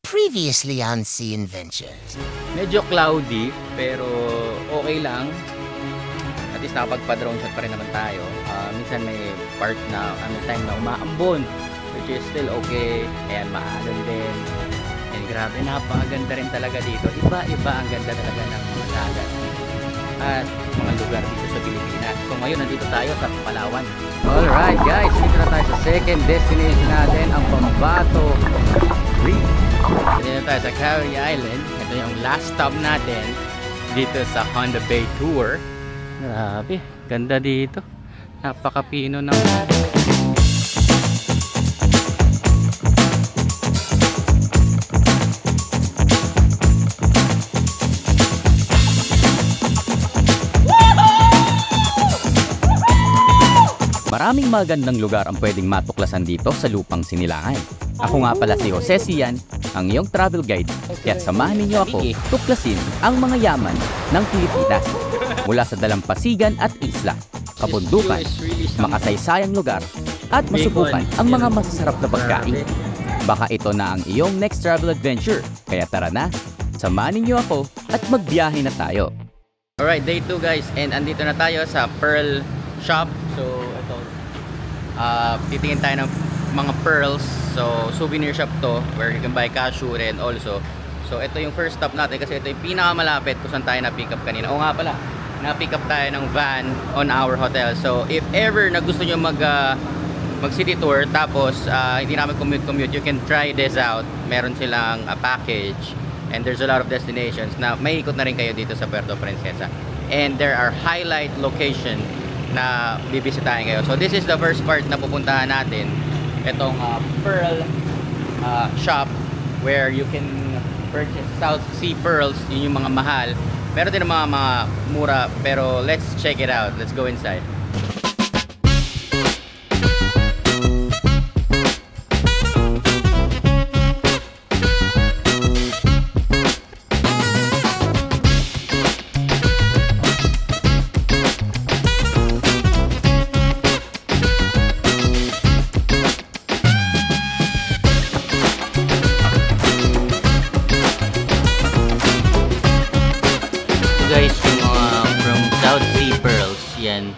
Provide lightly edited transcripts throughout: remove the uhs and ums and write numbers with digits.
Previously on Sea Adventures. Medyo cloudy, pero okay lang. At least nakapagpa-drone shot pa rin naman tayo. Minsan may part na, time na umaambon, which is still okay. Ayan, maalon din. And grabe, napakaganda rin talaga dito. Iba-iba ang ganda talaga ng mga dagat at mga lugar dito sa Pilipinas. So ngayon, nandito tayo sa Palawan. Alright guys, dito na tayo sa second destination natin, ang Pambato Reef. Dito tayo sa Cowrie Island. Ito yung last stop natin dito sa Honda Bay Tour. Grabe, ganda dito. Napakapino ng maraming magandang lugar ang pwedeng matuklasan dito sa lupang Sinilangan. Ako nga pala si Jose Sian, ang iyong travel guide. Kaya samahan ninyo ako tuklasin ang mga yaman ng Pilipinas. Mula sa dalampasigan at isla, kabundukan, makasaysayang lugar, at masubukan ang mga masasarap na pagkain. Baka ito na ang iyong next travel adventure. Kaya tara na, samahan ninyo ako at magbiyahe na tayo. Alright, day 2 guys, and andito na tayo sa Pearl Shop. So ito, titingin tayo ng mga pearls. So souvenir shop to where you can buy cashew and also. So ito yung first stop natin kasi ito yung pinakamalapit kung saan tayo na-pick up kanina. O nga pala, na-pick up tayo ng van on our hotel. So if ever na gusto nyo mag city tour tapos hindi namin commute, you can try this out. Meron silang package and there's a lot of destinations na may ikot na rin kayo dito sa Puerto Princesa. And there are highlight location na bibisitahin kayo. So this is the first part na pupuntahan natin. Itong pearl shop where you can purchase South Sea pearls. Yun yung mga mahal. Meron din mga mura, pero let's check it out. Let's go inside. Guys, yung from South Sea pearls yan.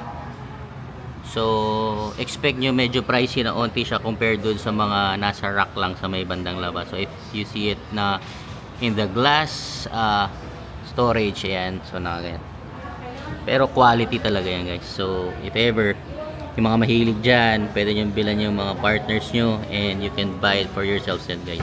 So expect nyo medyo pricey na onti siya compared dun sa mga nasa rack lang sa may bandang labas. So if you see it na in the glass storage yan, so ganyan. Pero quality talaga yan guys. So if ever yung mga mahilig dyan, pwede nyo bilan yung mga partners nyo and you can buy it for yourselves yan guys.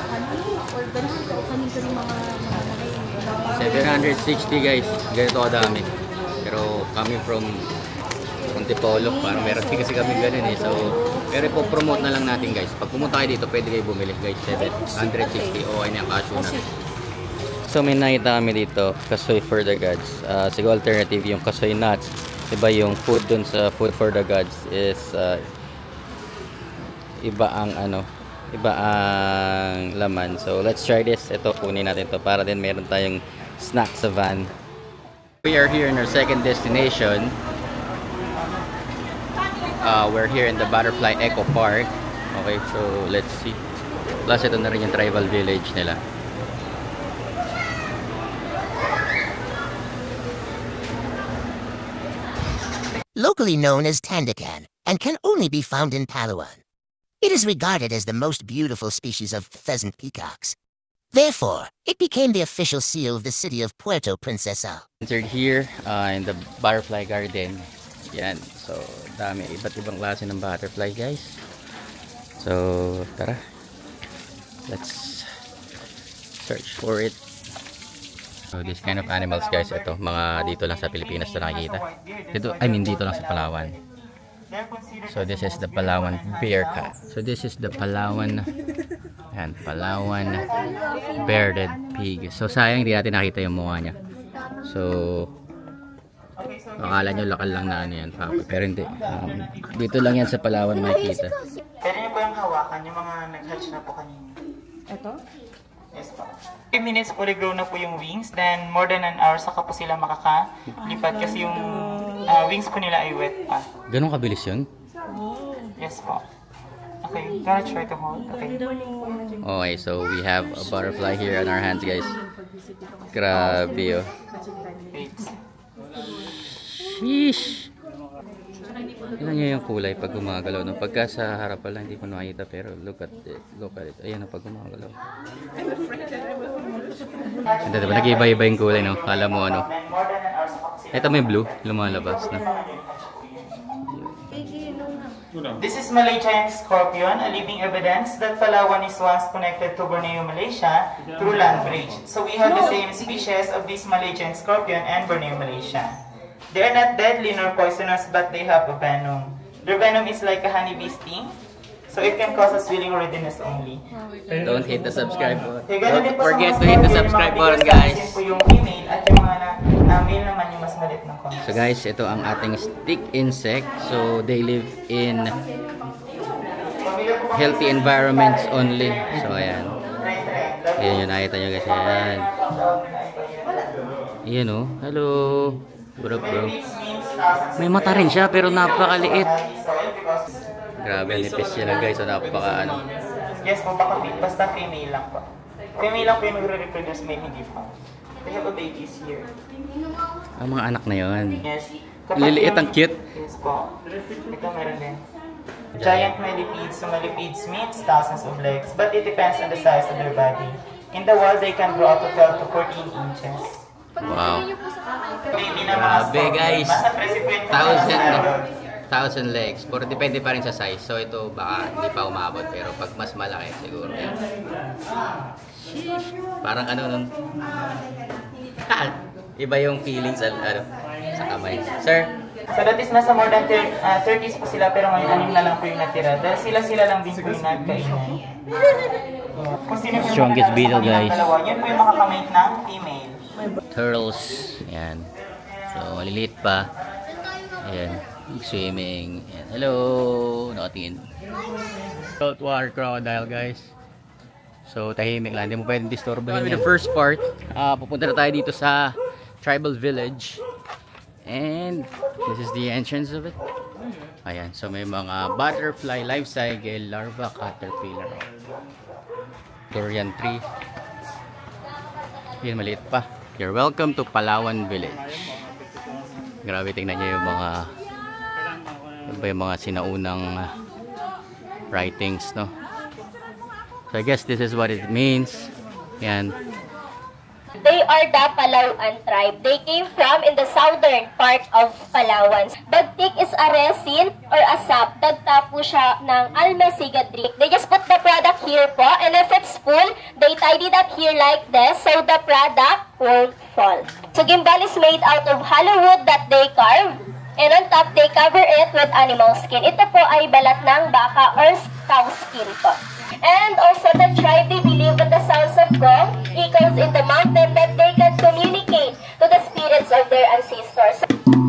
760 guys, ganito kadami. Pero coming from Antipolo, parang meron din kasi kami ganun eh. So, pero ipopromote na lang natin guys. Pag pumunta kayo dito, pwede kayo bumili guys. 760 o ay niyang cashew na. So, may nakita kami dito, Kasoy for the Gods. Siguro alternative yung Kasoy nuts. Iba yung food dun sa Food for the Gods is iba ang iba ang laman. So, let's try this. Ito, kunin natin to para din meron tayong snack sa van. We are here in our second destination. We're here in the Butterfly Eco Park. Okay, so let's see. Plus ito na rin yung tribal village nila. Locally known as Tandakan and can only be found in Palawan. It is regarded as the most beautiful species of pheasant peacocks. Therefore, it became the official seal of the city of Puerto Princesa. Entered here in the butterfly garden. Yan. So, dami. Iba't ibang klase ng butterfly, guys. So, tara. Let's search for it. So, this kind of animals, guys. Ito, mga dito lang sa Pilipinas na nakikita. Dito, dito lang sa Palawan. So, this is the Palawan bear cat. So, this is the Palawan and Palawan bearded pig. So sayang hindi natin nakita yung mukha niya. So akala nyo lokal lang na yan, pero hindi. Dito lang yan sa Palawan makikita. Pwede niyo ba yung hawakan yung mga nag-hatch na po kanina? Ito? Yes po. 5 minutes fully grown na po yung wings, then more than an hour saka po sila makakalipat kasi yung wings po nila ay wet pa. Ganun kabilis yun? Yes po. Okay, gonna try to hold. Okay. Okay, so we have a butterfly here on our hands, guys. Grabe, oh. Wait. Sheesh! Tingnan niyo yung kulay pag gumagalaw. No? Pagka sa harapan lang, hindi ko nakita. Pero look at it. Look at it. Ayan, pag gumagalaw. Ito, diba? Nag-iba-iba yung kulay, no? Kala mo, ano? Ito may blue. Lumalabas, no? This is Malay Giant Scorpion, a living evidence that Palawan is once connected to Borneo, Malaysia through land bridge. So we have the same species of this Malay Giant Scorpion and Borneo, Malaysia. They are not deadly nor poisonous, but they have a venom. Their venom is like a honeybee sting, so it can cause a swelling or redness only. Don't hit the subscribe button. Don't Don't forget to hit the subscribe button, guys. Po yung female at yung mga male naman yung mas malit ng konti. So guys, ito ang ating stick insect. So they live in healthy environments only. So ayan. Ayan yung nakita nyo guys. Ayan. Ayan o. Hello. What up bro? May mata rin siya pero napakaliit. Grabe, nipis siya lang guys. So napaka ano. Yes po, basta female lang po. Female lang po yung nagre-reproduce, male hindi pa. They have a babies here. Ang mga anak na yun. Yes. Liliit ang cute. Yes po. Ito meron din. Giant millipedes. So millipedes means thousands of legs, but it depends on the size of their body. In the wild, they can grow up to 12 to 14 inches. Wow. Baby na mga Grabe guys. Basta presipin po 1,000 legs. Pero depende pa rin sa size. So ito baka hindi pa umabot. Pero pag mas malaki siguro. Yan. Parang ano nun. Iba yung feelings sa kamay. Sir? So that is nasa more than 30s po sila, pero ngayon 6 na lang po yung natira. Dahil sila lang din po yung nagkainan. Kung sino po yung Strongest mga beetle, nasa guys. dalawa, yun po yung makakamate ng female. Turtles. Ayan. So maliliit pa. Ayan. Swimming. Ayan. Hello. Nakatingin. Saltwater crocodile guys. So tahimik lang. Hindi mo pwedeng disturbahin. With the first part, pupunta na tayo dito sa tribal village. And this is the entrance of it. Ayan. So may mga butterfly, life cycle, larva, caterpillar, durian tree. Yan, maliit pa. You're welcome to Palawan Village. Grabe, tingnan nyo yung mga sinaunang writings, no? So I guess this is what it means. Yan. They are the Palawan tribe. They came from in the southern part of Palawan. Bagtik is a resin or a sap. Dagta po siya ng almesigadrik. They just put the product here po, and if it's full, they tidy that here like this so the product won't fall. So gimbal is made out of hollow wood that they carve, and on top they cover it with animal skin. Ito po ay balat ng baka or cow skin po. And also the tribe, they believe that the sounds of gong echoes in the mountain, that they can communicate to the spirits of their ancestors.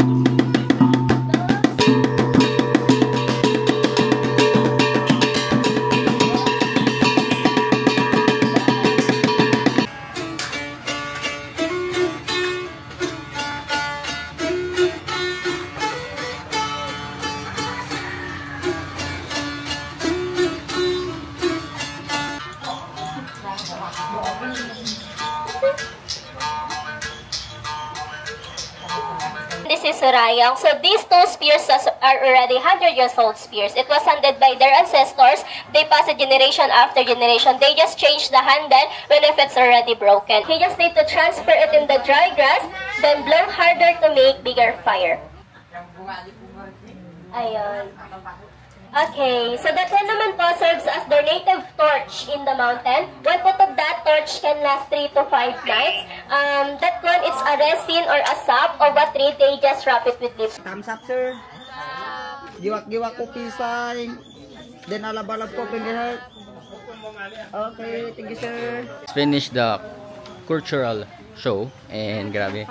This is Surayang. So these two spears are already 100 years old spears. It was handed by their ancestors. They pass it generation after generation. They just change the handle when if it's already broken. You just need to transfer it in the dry grass, then blow harder to make bigger fire. Ayan. Okay, so that one naman po serves as their native torch in the mountain. One put of that torch can last 3 to 5 nights. That one is a resin or a sap of a tree. They just wrap it with leaves. Thumbs up, sir. Giwak-giwak ko pisay. Then alab-alab ko pinggir. Okay, thank you, sir. Let's finish the cultural show. And grabe,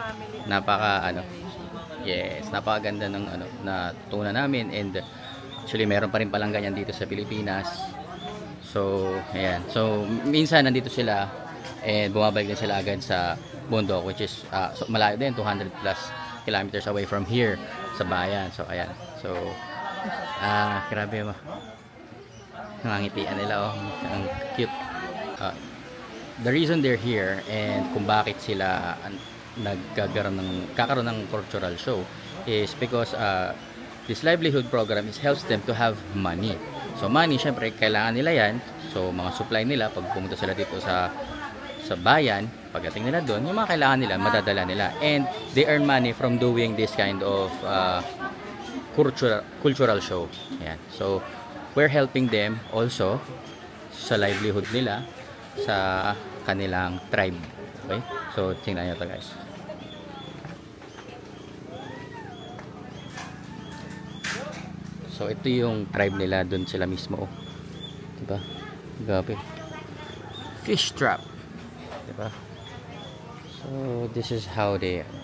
napakaganda ng na tuna namin. And actually, meron pa rin palang ganyan dito sa Pilipinas. So, ayan. So, minsan nandito sila and bumabalik din sila agad sa bundok, which is malayo din, 200 plus kilometers away from here sa bayan. So, ayan. So, grabe mo. Nangangitian nila, oh. Ang cute. The reason they're here and kung bakit sila kakaroon ng cultural show is because this livelihood program helps them to have money. So money, syempre, kailangan nila yan. So mga supply nila, pag pumunta sila dito sa bayan, pagdating nila doon, yung mga kailangan nila, madadala nila. And they earn money from doing this kind of cultural show. Ayan. So we're helping them also sa livelihood nila sa kanilang tribe. Okay? So tingnan nyo to, guys. So ito yung tribe nila, doon sila mismo, oh. Diba? Gabi. Fish trap. Diba? So this is how they are.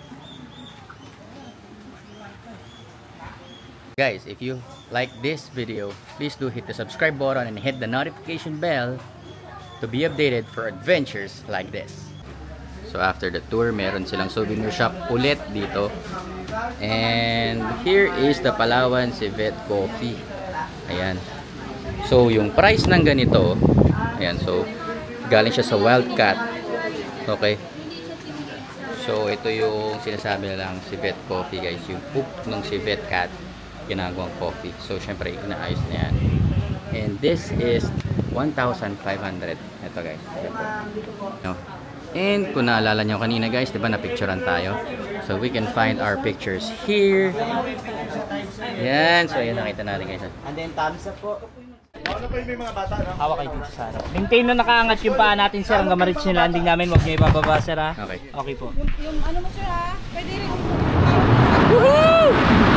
Guys, if you like this video, please do hit the subscribe button and hit the notification bell to be updated for adventures like this. So after the tour, meron silang souvenir shop ulit dito. And here is the Palawan Civet Coffee. Ayan. So yung price ng ganito, ayan, so galing siya sa Wildcat. Okay. So ito yung sinasabi nilang civet coffee, guys. Yung poop ng civet cat, ginagawang coffee. So syempre inaayos na yan. And this is 1,500. Ito, guys. No. And kung naalala nyo kanina, guys, diba na-picturean tayo? So we can find our pictures here. Yan. So ayan, nakita natin, guys. And then thumbs up po. Ano pa yung may mga bata, no? Hawak kayo dito sa ano. Maintain na nakaangat yung paa natin, sir. Hanggang ma-reach yung landing namin. Huwag nyo ibababa, sir, ha? Okay. Okay po. Yung ano mo, sir, ha? Pwede rin. Woohoo!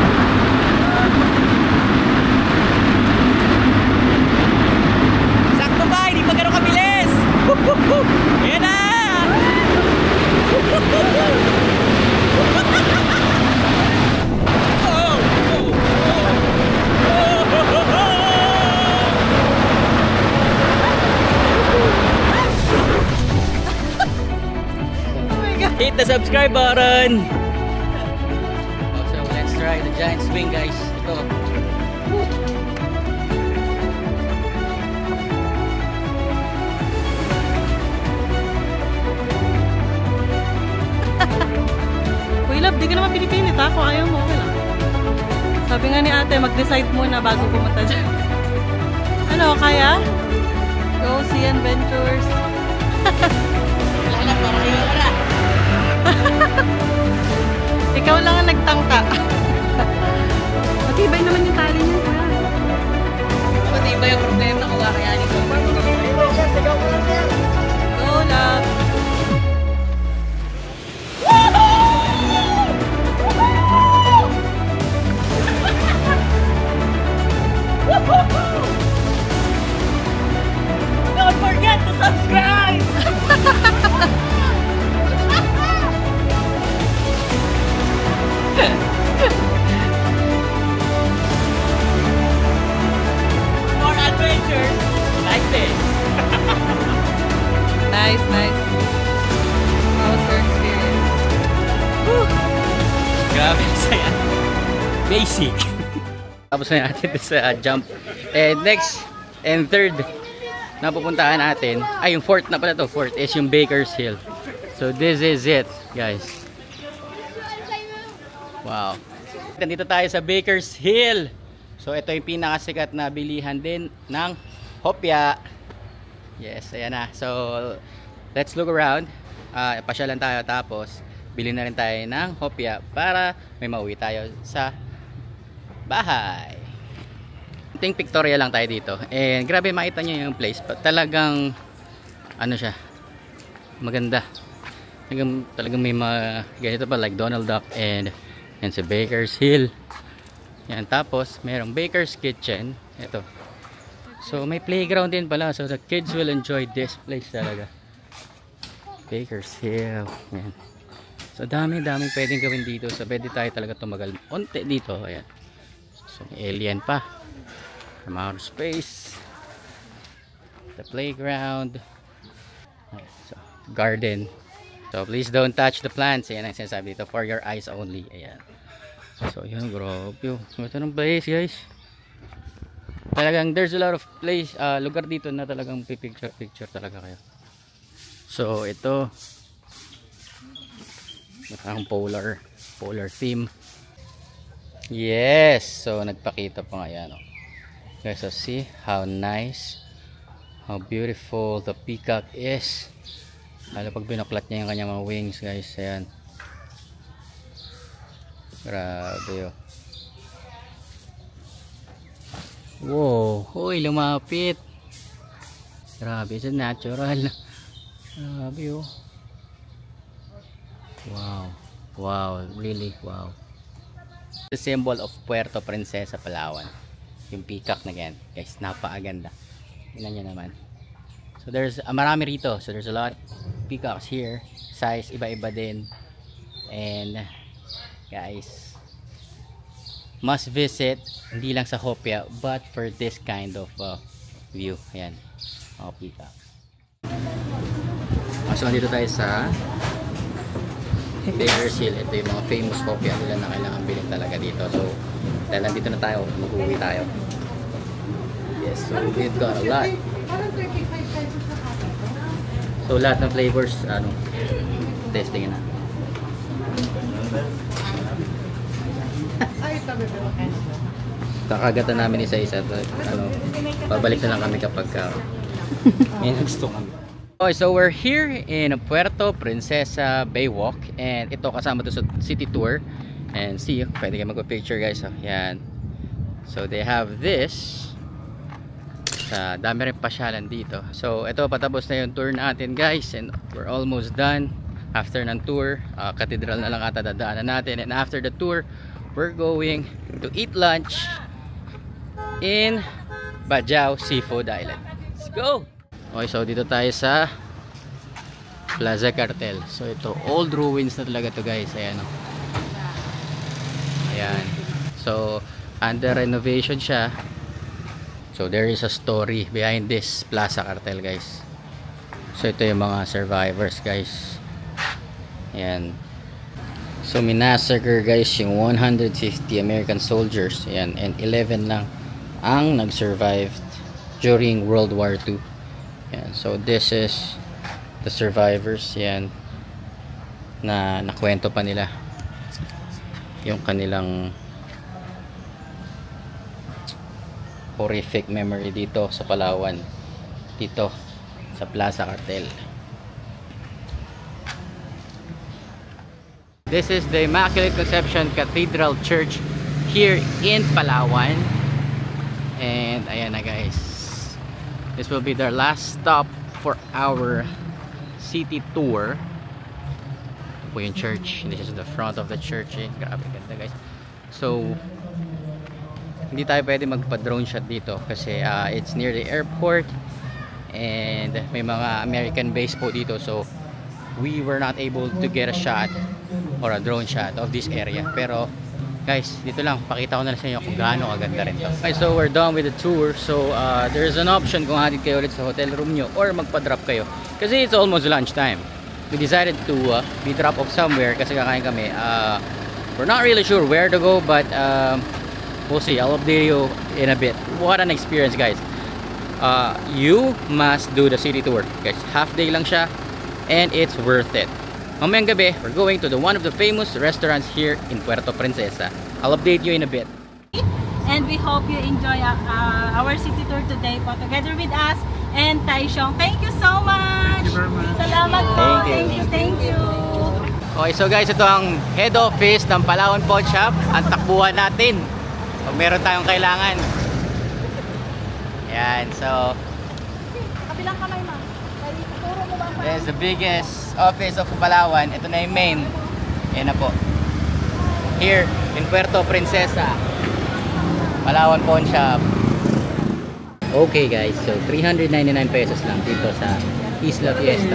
Sakto ba? Hindi pa gano'ng kabilis! Ayan na! Hit the subscribe button! So let's try the giant swing, guys. Ito. Uy, love, di ka naman pinipilit, ha? Kung ayaw mo, okay lang. Sabi nga ni ate, mag-decide muna bago pumunta dyan. Ano, kaya? Go see adventures. Ikaw lang ang nagtangka. Matibay naman yung tali niya. Matibay yung problema kung kakayanin ko. Go, love. Don't forget to subscribe! More adventures like this. Nice, nice. How was your experience? Grabe, saya. Basic. Tapos na natin sa jump. And next and third na pupuntahan natin, ay yung fourth na pala to. Fourth is yung Baker's Hill. So this is it, guys. Wow. Nandito tayo sa Baker's Hill. So ito yung pinakasikat na bilihan din ng hopya. Yes, ayan na. So let's look around. Pasyalan tayo, tapos bili na rin tayo ng hopya para may mauwi tayo sa bahay. Ting pictorial lang tayo dito. And grabe, makita nyo yung place. Talagang ano siya, maganda. Talagang may mga ganito pa, like Donald Duck and sa Baker's Hill. Yan, tapos merong Baker's Kitchen. Ito. So may playground din pala, so the kids will enjoy this place talaga. Baker's Hill. Yan. So dami pwedeng gawin dito. So pwede tayo talaga tumagal onte dito. Ayan. So may alien pa. From outer space. The playground. Ayan. So garden. So please don't touch the plants. Ayan ang sinasabi dito. For your eyes only. Ayan. So yun, grabe. Ito ng place, guys. Talagang there's a lot of place, lugar dito na talagang picture talaga kayo. So ito, ang polar theme. Yes, so nagpakita pa nga yan. Guys, so see how nice, how beautiful the peacock is. Lalo pag binuklat niya yung kanyang mga wings, guys. Ayan. Grabe yun. Wow, hoy, lumapit. Grabe, it's a natural. Grabe yun. Wow, wow, really, wow. The symbol of Puerto Princesa, Palawan. Yung peacock na yan, guys, napakaganda. Tingnan nyo naman. So there's marami rito. So there's a lot of peacocks here. Size iba-iba din. And guys, must visit, hindi lang sa Hopia, but for this kind of view. Ayan, mga peacock. So nandito tayo sa Beggars Hill. Ito yung mga famous Hopia nila na kailangan bilhin talaga dito. So dahil nandito na tayo, mag-uwi tayo. Yes, so we've got a lot. So lahat ng flavors, testing na. Kakagatan namin isa-isa. Babalik na lang kami kapag may gusto kami. Okay, so we're here in Puerto Princesa Baywalk. And ito kasama to sa city tour. And see, pwede kayo magpa-picture guys. So, yan. So they have this. Dami rin pasyalan dito. So ito, patapos na yung tour natin guys. And we're almost done. After ng tour, cathedral na lang ata dadaanan natin. And after the tour, we're going to eat lunch in Bajau Seafood Island. Let's go! Okay, so dito tayo sa Plaza Cartel. So ito, old ruins na talaga to guys. Ayan o. Ayan. So under renovation siya. So there is a story behind this Plaza Cartel guys. So ito yung mga survivors guys. Ayan. So minassaker guys yung 150 American soldiers. Ayan. And 11 lang ang nag-survived during World War II. Ayan. So this is the survivors. Ayan. Na nakwento pa nila yung kanilang horrific memory dito sa Palawan, dito sa Plaza Cartel. This is the Immaculate Conception Cathedral Church here in Palawan. And ayan na guys, this will be their last stop for our city tour. Ito po yung church. This is the front of the church. Grabe ganda guys. So hindi tayo pwede magpa-drone shot dito kasi it's near the airport and may mga American base po dito, so we were not able to get a shot or a drone shot of this area. Pero guys, dito lang pakita ko na sa inyo kung gaano kaganda rin to. Okay, so we're done with the tour. So there's an option kung hatid kayo ulit sa hotel room nyo or magpa-drop kayo kasi it's almost lunch time. We decided to be drop off somewhere kasi kakain kami. We're not really sure where to go, but we'll see. I'll update you in a bit. What an experience guys. You must do the city tour guys. Half day lang siya and it's worth it. Mamayang gabi, we're going to one of the famous restaurants here in Puerto Princesa. I'll update you in a bit. And we hope you enjoy our city tour today po together with us and Taisyong. Thank you so much. Thank you very much. Salamat po. Thank you. Okay, so guys, ito ang head office ng Palawan Pawn Shop. Ang takbuhan natin pag meron tayong kailangan. Yan, so Kabilang kamay ma. Turo mo ba? this is the biggest office of Palawan. Ito na yung main. Yan na po. Here in Puerto Princesa, Palawan Pawn Shop. Okay guys, so 399 pesos lang dito sa Isla Fiesta.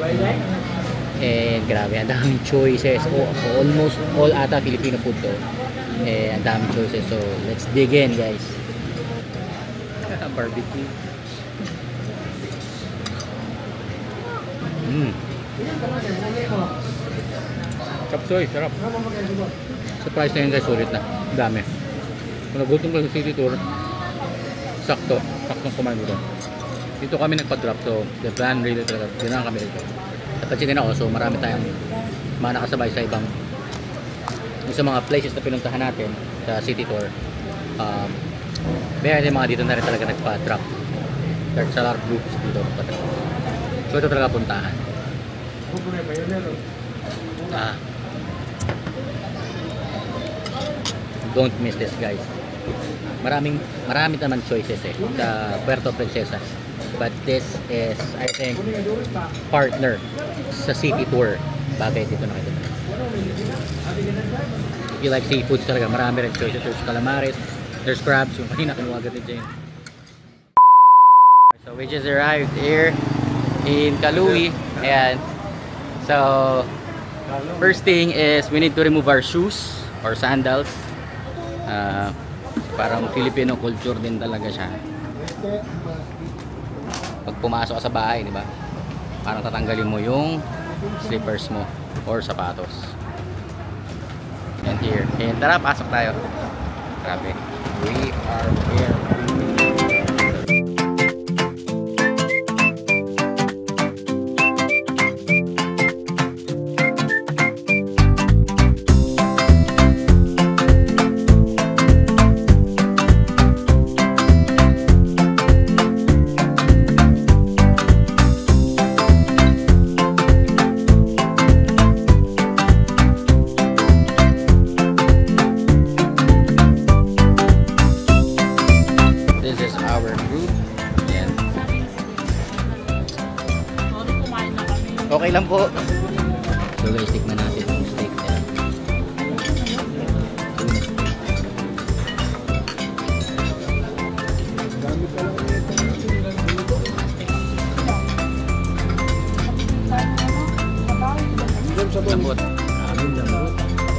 And grabe, ang daming choices. Almost all ata Filipino food to. Ang daming choices. So let's dig in guys. Barbecue. Chapsoy, sarap. Surprise na yun guys, ulit na. Dami. Kung nagutom ka sa city tour, saktong kumain dito. Dito kami nagpa-drop, so the plan really talaga, dinaan kami dito. At pagsitin ako, so marami tayong mga nakasabay sa ibang sa mga places na pinuntahan natin sa city tour. Meron yung mga dito na rin talaga nagpa-drop. There's a lot of groups dito nagpa-drop. So ito talaga puntahan. Don't miss this, guys. Marami naman choices sa Puerto Princesa. But this is, I think, partner sa city tour. Bagay dito na kayo. If you like seafoods talaga, marami rin choices. There's calamares, there's crabs, yung kanina kinuwagat ni Jane. So we just arrived here in Calooey. And so first thing is we need to remove our shoes or sandals. Parang Filipino culture din talaga siya. Pag pumasok ka sa bahay, di ba? Parang tatanggalin mo yung slippers mo or sapatos. And here. And tara, pasok tayo. Grabe. We are here. Okay lang po. So guys, tikman natin yung steak nila. Lambot. Lambot.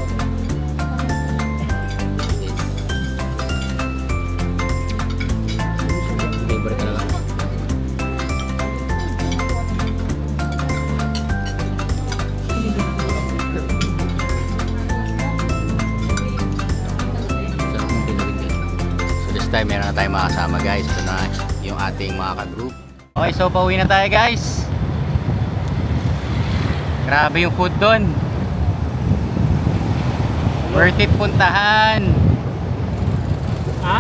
Favorite talaga. Time meron na tayong makasama, guys. Ito na yung ating mga ka-group. Okay, so pauwi na tayo, guys. Grabe yung food doon. Worth it puntahan. Ha?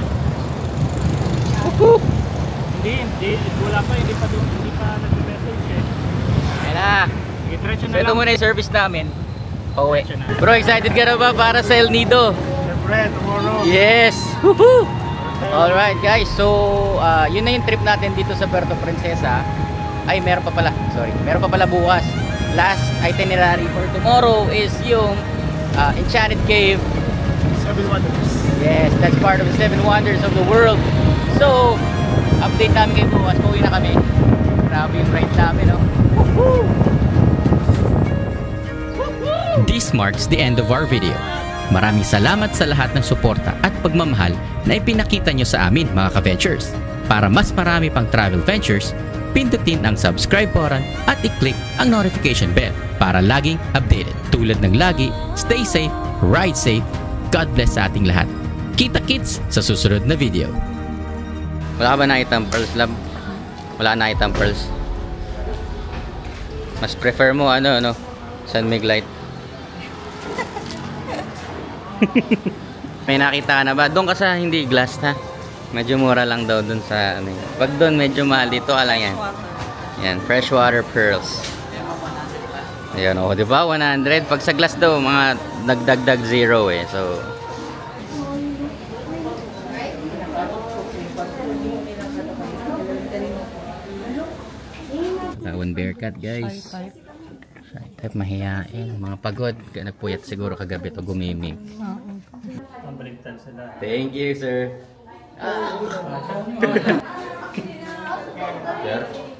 Hindi. Wala pa, hindi pa nag-message eh. Ayan na. Diretso na So ito lang. muna yung service namin. Pauwi. Bro, excited ka na ba para sa El Nido? Siyempre, tomorrow. Yes! Woohoo! Alright guys, so yun na yung trip natin dito sa Puerto Princesa. Ay, meron pa pala, sorry. Meron pa pala bukas. Last itinerary for tomorrow is yung Enchanted Cave. 7 Wonders. Yes, that's part of the 7 Wonders of the world. So, update namin kayo bukas. Pauwi na kami. Grabe yung ride namin, no? Woohoo! This marks the end of our video. Maraming salamat sa lahat ng suporta at pagmamahal na ipinakita nyo sa amin, mga ka-ventures. Para mas marami pang travel ventures, pindutin ang subscribe button at i-click ang notification bell para laging updated. Tulad ng lagi, stay safe, ride safe, God bless sa ating lahat. Kita-kits sa susunod na video. Wala ka ba nakitang pearls, love? Wala nakitang pearls. Mas prefer mo ano, San Mig Light. May nakita ka na ba? Doon ka sa hindi glass, ha? Medyo mura lang daw doon sa ano. Pag doon medyo mahal, dito ka lang yan. Yan, freshwater pearls. Ayan, oh, di ba? 100. Pag sa glass daw, mga nagdagdag 0 eh. So One Bearcat, guys. Type mahihain, mga pagod, nagpuyat siguro kagabi to gumimik. Thank you, sir. Sir?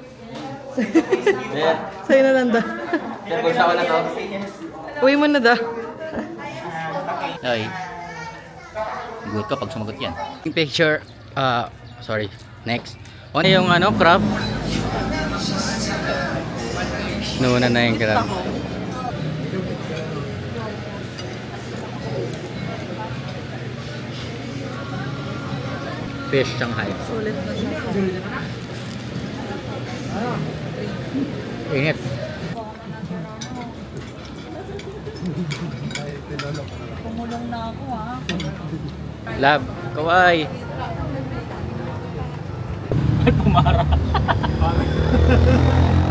Sir? Sa'yo na lang da. Sir, kung saan na to? Uwi mo na da. Ay. Good ka pag sumagot yan. Yung picture, sorry, next. Ano yung crab? Nuna na yung crab. fish Shanghai. Sulit na siya. Init. Pumulong na ako ha. Lab, kaway. Pumara.